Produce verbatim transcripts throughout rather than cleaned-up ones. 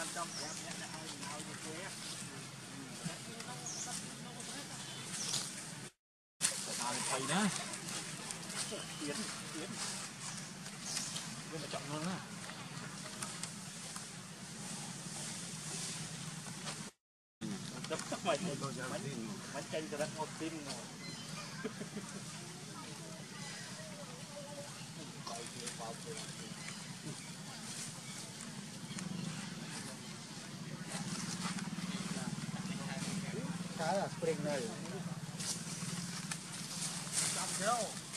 thầy đó tiến tiến nhưng mà chọn luôn á đập tóc mày bánh chanh cho đất một tin khá là spring này kéo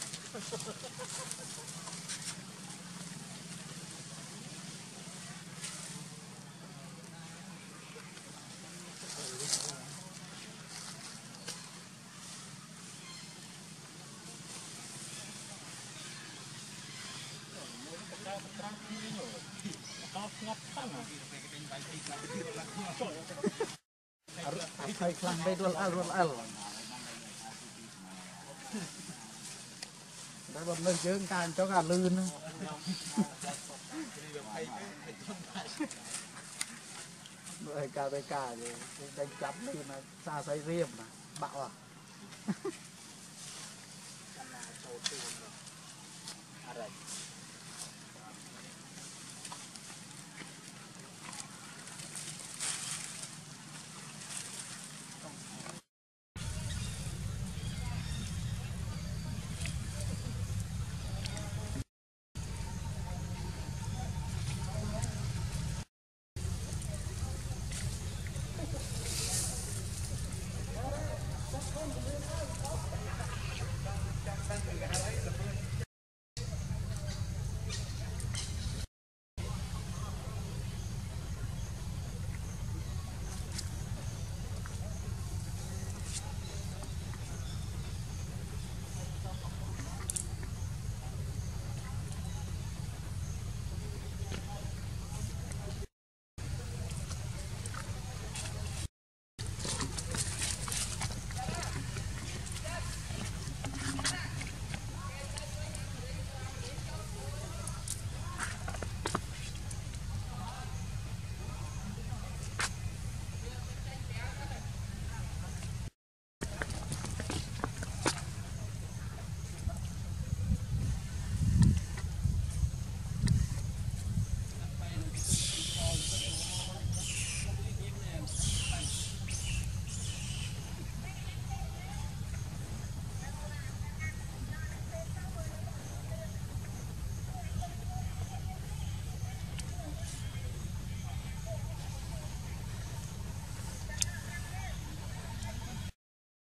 thầy khăn đây luôn al luôn al đã bật lên chướng can cho gà lươn rồi cà tây cà rồi đánh chấm lên là xa say riêng mà bạo à